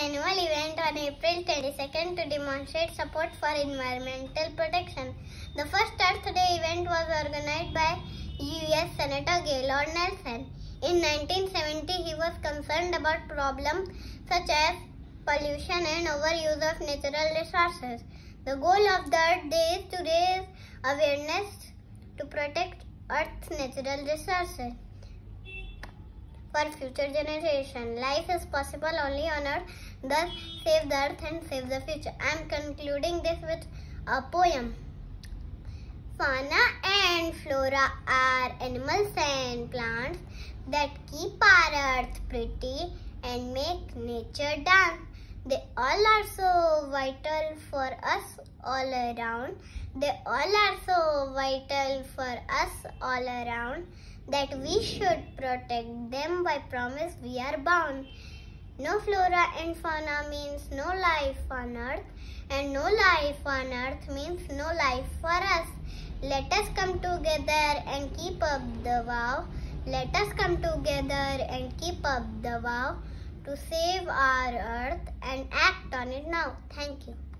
annual event on April 22nd to demonstrate support for environmental protection. The first Earth Day event was organized by U.S. Senator Gaylord Nelson. In 1970, he was concerned about problems such as pollution and overuse of natural resources. The goal of the Earth Day is to raise awareness to protect Earth's natural resources for future generations. Life is possible only on Earth, thus save the Earth and save the future. I am concluding this with a poem. Fauna and flora are animals and plants that keep our Earth pretty and make nature dance. They all are so vital for us all around. They all are so vital for us all around that we should protect them. By promise we are bound. No flora and fauna means no life on Earth, and no life on Earth means no life for us. Let us come together and keep up the vow. Let us come together and keep up the vow to save our Earth and act on it now. Thank you.